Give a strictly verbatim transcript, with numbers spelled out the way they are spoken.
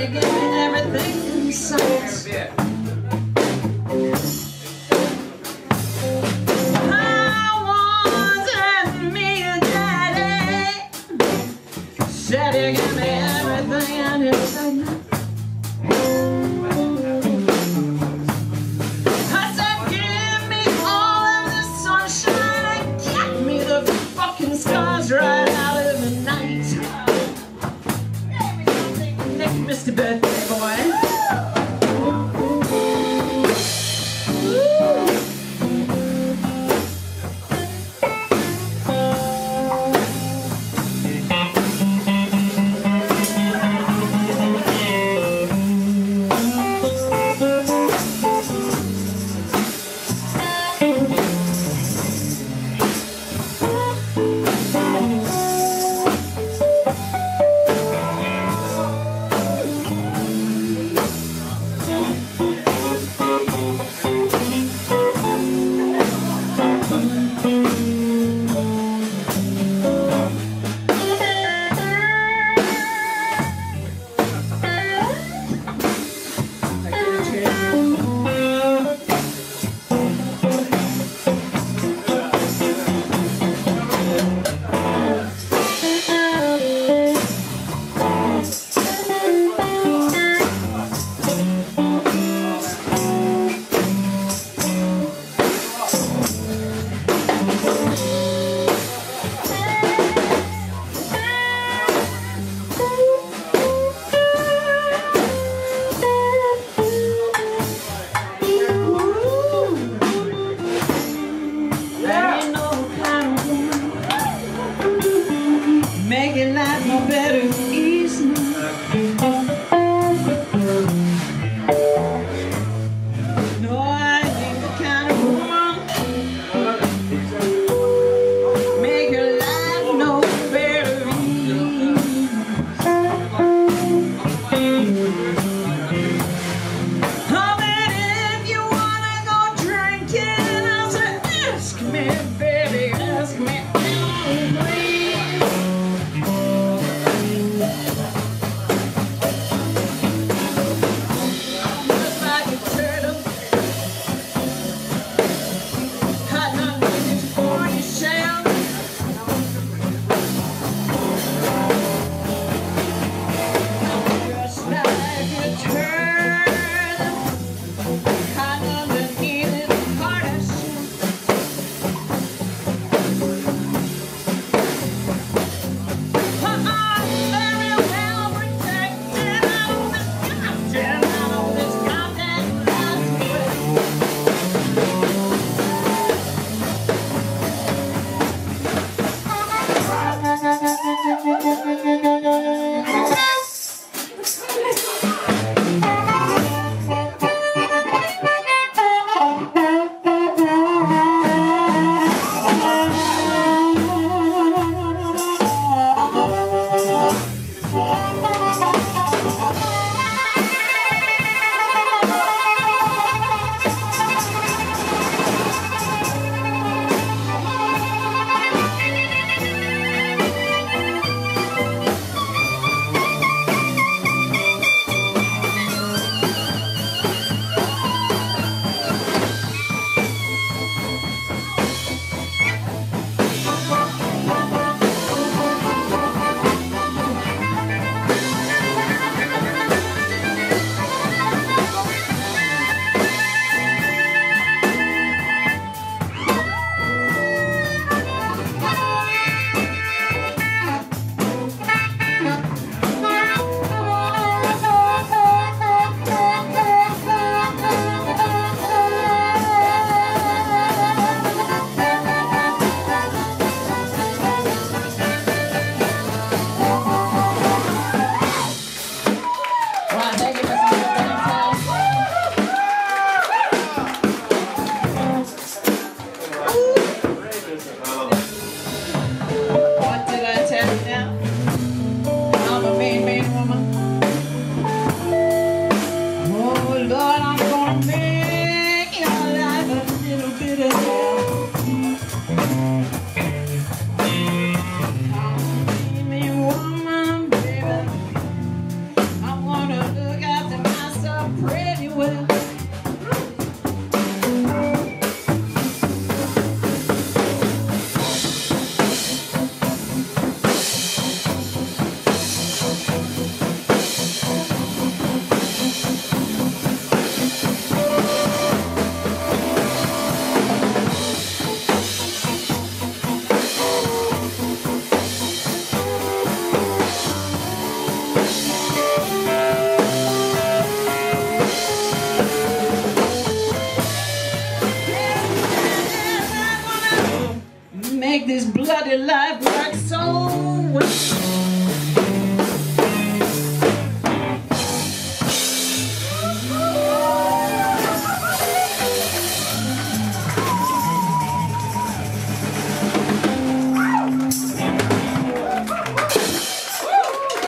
you give me everything in sight. I wanted me a daddy. Said you give me everything in sight. I said give me all of the sunshine and get me the fucking scars right out of the night. Mister Birthday Boy. Making life more better easy. No, I ain't the kind of woman make your life no better easy. Oh, and if you wanna go drinking, I said, ask me, baby, ask me. Like well. Make this bloody life work so well.